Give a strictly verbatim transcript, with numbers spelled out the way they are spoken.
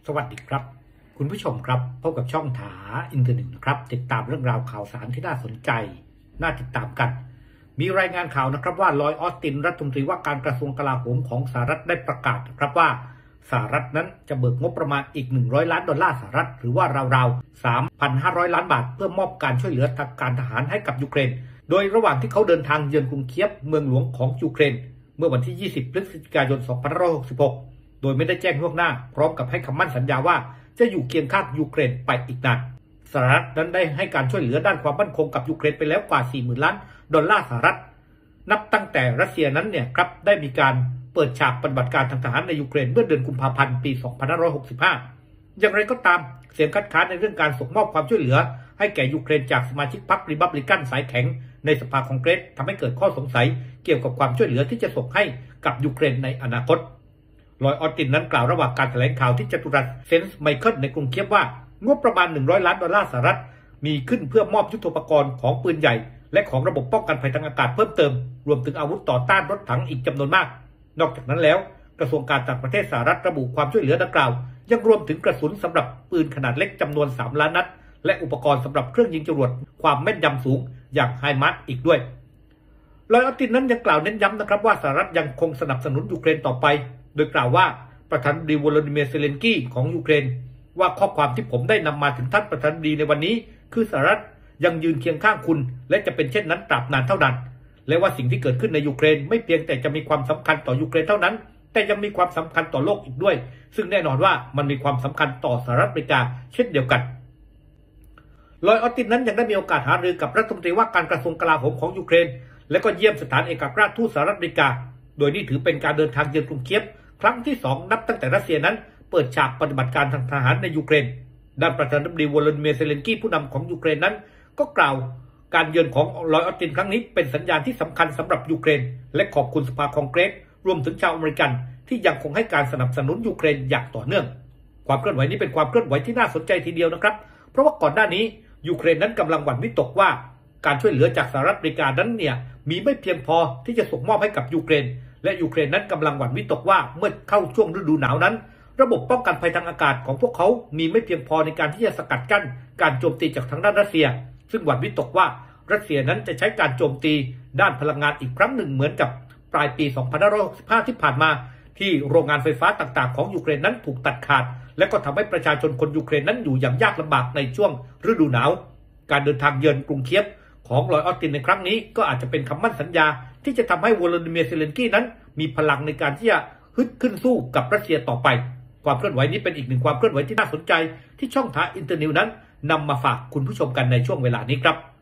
สวัสดีครับคุณผู้ชมครับพบกับช่องถาอินเทอร์เน็ตนะครับติดตามเรื่องราวข่าวสารที่น่าสนใจน่าติดตามกันมีรายงานข่าวนะครับว่าลอยด์ออสตินรัฐมนตรีว่าการกระทรวงกลาโหมของสหรัฐได้ประกาศนะครับว่าสหรัฐนั้นจะเบิกงบประมาณอีกหนึ่งร้อยล้านดอลลาร์สหรัฐหรือว่าราวๆ สามพันห้าร้อย ล้านบาทเพื่อมอบการช่วยเหลือทางการทหารให้กับยูเครนโดยระหว่างที่เขาเดินทางเยือนกรุงเคียฟเมืองหลวงของยูเครนเมื่อวันที่ยี่สิบพฤศจิกายนสองพันห้าร้อยหกสิบหกโดยไม่ได้แจ้งล่วงหน้าพร้อมกับให้คำมั่นสัญญาว่าจะอยู่เคียงข้างยูเครนไปอีกนานสหรัฐนั้นได้ให้การช่วยเหลือด้านความมั่นคงกับยูเครนไปแล้วกว่า สี่หมื่น ล้านดอลลาร์สหรัฐนับตั้งแต่รัสเซียนั้นเนี่ยครับได้มีการเปิดฉากปฏิบัติการทางทหารในยูเครนเมื่อเดือนกุมภาพันธ์ปีสองพันห้าร้อยหกสิบห้าอย่างไรก็ตามเสียงคัดค้านในเรื่องการส่งมอบความช่วยเหลือให้แก่ยูเครนจากสมาชิกพรรครีพับลิกันสายแข็งในสภาคองเกรสทำให้เกิดข้อสงสัยเกี่ยวกับความช่วยเหลือที่จะส่งให้กับยูเครนในอนาคตลอยด์ ออสตินนั้นกล่าวระหว่างการแถลงข่าวที่จตุรัสเซนต์ไมเคิลในกรุงเคียฟว่างบประมาณหนึ่งร้อยล้านดอลลาร์สหรัฐมีขึ้นเพื่อมอบยุทโธปกรณ์ของปืนใหญ่และของระบบป้องกันภัยทางอากาศเพิ่มเติมรวมถึงอาวุธต่อต้านรถถังอีกจำนวนมากนอกจากนั้นแล้วกระทรวงการต่างประเทศสหรัฐระบุความช่วยเหลือดังกล่าวยังรวมถึงกระสุนสำหรับปืนขนาดเล็กจำนวนสามล้านนัดและอุปกรณ์สำหรับเครื่องยิงจรวดความแม่นยำสูงอย่างไฮมาร์สอีกด้วยลอยด์ ออสตินนั้นยังกล่าวเน้นย้ำนะครับว่าสหรัฐยังคงสนับสนุนยูเครนต่อไปโดยกล่าวว่าประธานาธิบดีวโลดิเมียร์เซเลนสกี้ของยูเครนว่าข้อความที่ผมได้นำมาถึงท่านประธานาธิบดีในวันนี้คือสหรัฐยังยืนเคียงข้างคุณและจะเป็นเช่นนั้นตราบนานเท่านั้นและว่าสิ่งที่เกิดขึ้นในยูเครนไม่เพียงแต่จะมีความสำคัญต่อยูเครนเท่านั้นแต่ยังมีความสำคัญต่อโลกอีกด้วยซึ่งแน่นอนว่ามันมีความสำคัญต่อสหรัฐอเมริกาเช่นเดียวกันลอยด์ ออสตินนั้นยังได้มีโอกาสหารือกับรัฐมนตรีว่าการกระทรวงกลาโหมของยูเครนและก็เยี่ยมสถานเอกอัครราชทูตสหรัฐอเมริกาโดยนี่ถือเป็นการเดินทางเยือนกรุงเคียฟครั้งที่สองนับตั้งแต่รัสเซียนั้นเปิดฉากปฏิบัติการทางทหารในยูเครนด้านประธานาธิบดีวโลดิเมียร์เซเลนสกี้ผู้นำของยูเครนนั้นก็กล่าวการเยือนของลอยด์ ออสตินครั้งนี้เป็นสัญญาณที่สำคัญสำหรับยูเครนและขอบคุณสภาคองเกรสรวมถึงชาวอเมริกันที่ยังคงให้การสนับสนุนยูเครนอย่างต่อเนื่องความเคลื่อนไหวนี้เป็นความเคลื่อนไหวที่น่าสนใจทีเดียวนะครับเพราะว่าก่อนหน้านี้ยูเครนนั้นกำลังหวั่นวิตกว่าการช่วยเหลือจากสหรัฐอเมริกานั้นเนี่ยมีไม่เพียงพอที่จะส่งมอบให้กับยูเครนและยูเครนนั้นกำลังหวั่นวิตกว่าเมื่อเข้าช่วงฤดูหนาวนั้นระบบป้องกันภัยทางอากาศของพวกเขามีไม่เพียงพอในการที่จะสกัดกั้นการโจมตีจากทางด้านรัสเซียซึ่งหวั่นวิตกว่ารัสเซียนั้นจะใช้การโจมตีด้านพลังงานอีกครั้งหนึ่งเหมือนกับปลายปีสองพันห้าร้อยหกสิบห้าที่ผ่านมาที่โรงงานไฟฟ้าต่างๆของยูเครนนั้นถูกตัดขาดและก็ทำให้ประชาชนคนยูเครนนั้นอยู่อย่างยากลำบากในช่วงฤดูหนาวการเดินทางเยือนกรุงเคียฟของลอยด์ ออสตินในครั้งนี้ก็อาจจะเป็นคำมั่นสัญญาที่จะทำให้วโลดิเมียร์เซเลนสกี้นั้นมีพลังในการที่จะฮึดขึ้นสู้กับรัสเซียต่อไปความเคลื่อนไหวนี้เป็นอีกหนึ่งความเคลื่อนไหวที่น่าสนใจที่ช่องทางอินเตอร์นิวนั้นนำมาฝากคุณผู้ชมกันในช่วงเวลานี้ครับ